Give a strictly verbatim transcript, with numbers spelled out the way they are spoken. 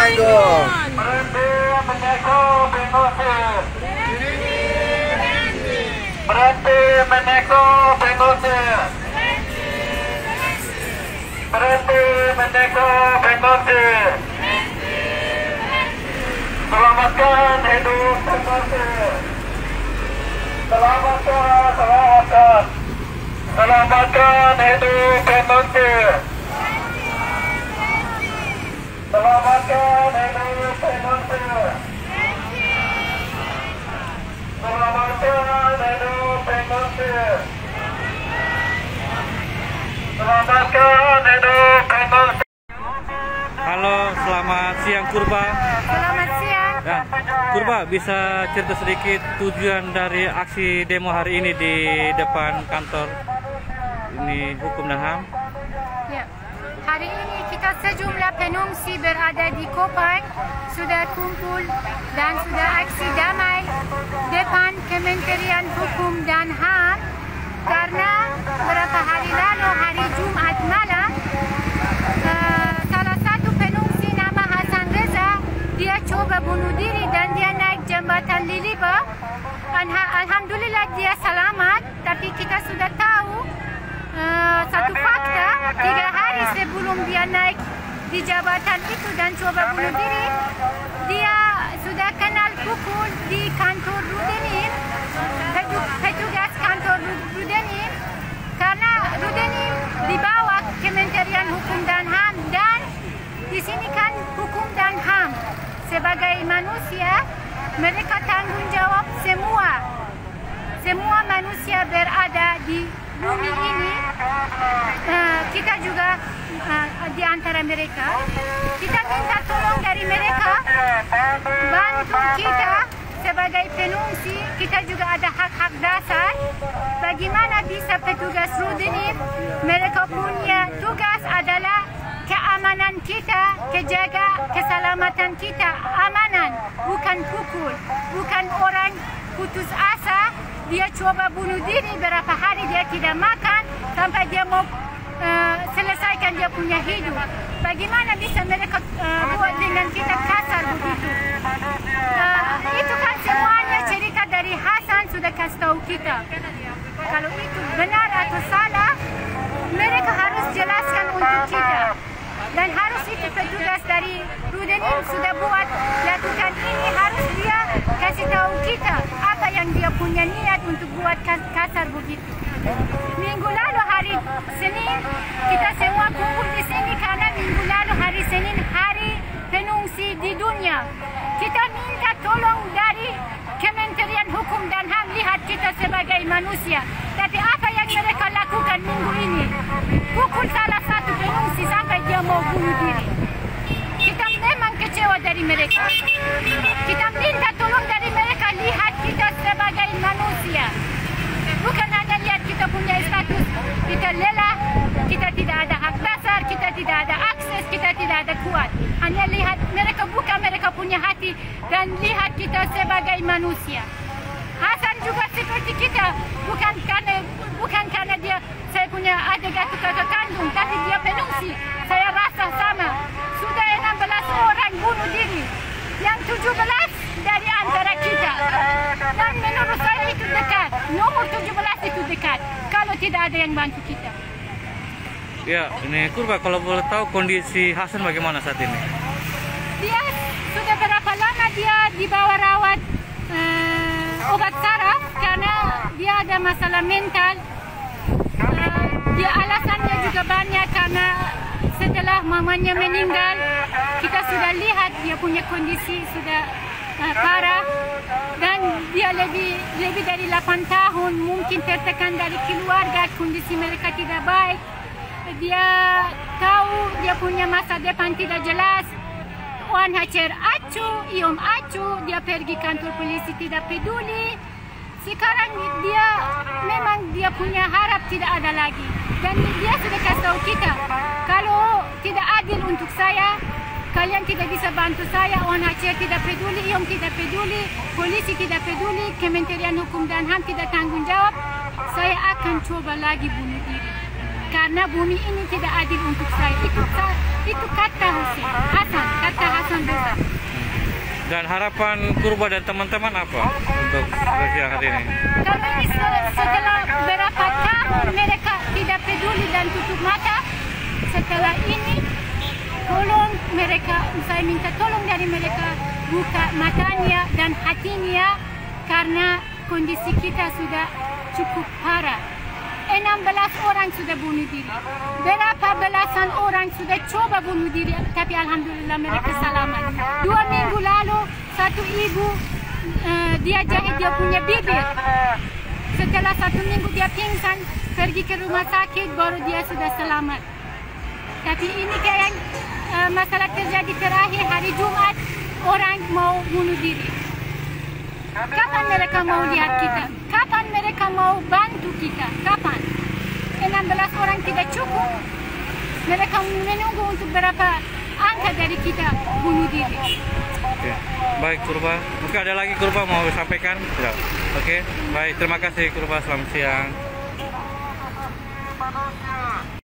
Assalamualaikum. Berhenti meneko pengusir. Berhenti meneko pengusir. Selamatkan hidup pengusir. Selamatkan, selamatkan. Selamatkan hidup pengusir. Selamatkan hidup pengusir. Selamatkan hidup pengusir. Selamatkan hidup pengusir. Halo, selamat siang Kurba. Selamat siang. Ya, Kurba bisa cerita sedikit tujuan dari aksi demo hari ini di depan kantor ini Hukum dan H A M? Ya. Hari ini kita sejumlah pengungsi berada di Kopang sudah kumpul dan sudah aksi damai depan Kementerian Hukum dan H A M karena beberapa hari lalu hari Jumat malam uh, salah satu pengungsi nama Hasan Reza dia coba bunuh diri dan dia naik jembatan Liliba. Alhamdulillah dia selamat, tapi kita sudah tahu uh, satu fakta tiga hari sebelum dia naik di jabatan itu dan coba bunuh diri, dia sudah kenal pukul di kantor Rudenim, petugas kantor Rudenim, karena Rudenim di bawah Kementerian Hukum dan H A M dan di sini kan Hukum dan H A M sebagai manusia mereka tanggung jawab semua semua manusia berada di bumi ini. Uh, kita juga uh, di antara mereka. Kita minta tolong dari mereka, bantu kita sebagai pengungsi. Kita juga ada hak-hak dasar. Bagaimana bisa petugas Rudenim? Mereka punya tugas adalah keamanan kita, kejaga keselamatan kita, amanan, bukan pukul, bukan orang putus asa. Dia coba bunuh diri berapa hari dia tidak makan sampai dia mau uh, selesaikan dia punya hidup. Bagaimana bisa mereka uh, buat dengan kita kasar begitu? Uh, itu kan semuanya cerita dari Hasan sudah kasih tahu kita. Kalau itu benar atau salah, mereka harus jelaskan untuk kita. Dan harus itu petugas dari Rudenim sudah buat lakukan ini, harus dia kasih tahu kita apa yang dia punya niat untuk buat kasar begitu. Minggu lalu hari Senin kita semua kumpul di sini karena minggu lalu hari Senin hari pengungsi di dunia. Kita minta tolong dari Kementerian Hukum dan H A M lihat kita sebagai manusia. Tapi apa yang mereka lakukan minggu ini? Pukul salah satu pengungsi sampai dia mau bunuh diri. Kita memang kecewa dari mereka. Kita minta tolong dari mereka lihat kita sebagai manusia. Bukan hanya lihat kita punya status, kita lelah, kita tidak ada hak dasar, kita tidak ada akses, kita tidak ada kuat. Hanya lihat mereka buka mereka punya hati dan lihat kita sebagai manusia. Hasan juga seperti kita, bukan karena bukan karena dia saya punya adik atau kakak kandung, tapi dia pengungsi. Saya rasa sama. Sudah enam belas orang bunuh diri, yang tujuh belas dari antara kita. Dan menurut saya itu dekat. Nomor tujuh belas itu dekat. Kalau tidak ada yang bantu kita. Ya, ini Kurba, kalau boleh tahu kondisi Hasan bagaimana saat ini? Dia sudah berapa lama dia dibawa rawat uh, obat saraf karena dia ada masalah mental. Uh, dia alasannya juga banyak karena setelah mamanya meninggal, kita sudah lihat dia punya kondisi sudah uh, parah dan dia lebih lebih dari delapan tahun mungkin tertekan dari keluarga, kondisi mereka tidak baik. Dia tahu dia punya masa depan tidak jelas. Wan hacer acu, iom acu, dia pergi kantor polisi tidak peduli. Sekarang dia memang dia punya harap tidak ada lagi. Dan dia sudah kasih tahu kita, kalau tidak adil untuk saya, kalian tidak bisa bantu saya. Wan hacer tidak peduli, iom tidak peduli, polisi tidak peduli, Kementerian Hukum dan H A M tidak tanggung jawab. Saya akan coba lagi bunuh diri. Karena karena bumi ini tidak adil untuk saya. Itu itu kata Husin Hasan, kata Hasan Reza. Dan harapan Kurba dan teman-teman apa untuk siang hari ini? Kalau ini setelah berapa tahun mereka tidak peduli dan tutup mata, setelah ini tolong mereka, saya minta tolong dari mereka buka matanya dan hatinya karena kondisi kita sudah cukup parah. enam belas orang sudah bunuh diri. Berapa belasan orang sudah coba bunuh diri, tapi alhamdulillah mereka selamat. Dua minggu lalu satu ibu uh, dia jahit dia punya bibir. Setelah satu minggu dia pingsan, pergi ke rumah sakit, baru dia sudah selamat. Tapi ini kayak uh, masalah terjadi terakhir hari Jumat, orang mau bunuh diri. Kapan mereka mau lihat kita? Kapan mereka mau bantu kita? Kapan? enam belas orang tidak cukup. Mereka menunggu untuk berapa angka dari kita bunuh diri. Oke. Baik Kurba, mungkin ada lagi Kurba mau sampaikan? Tidak. Oke, baik, terima kasih Kurba, selamat siang.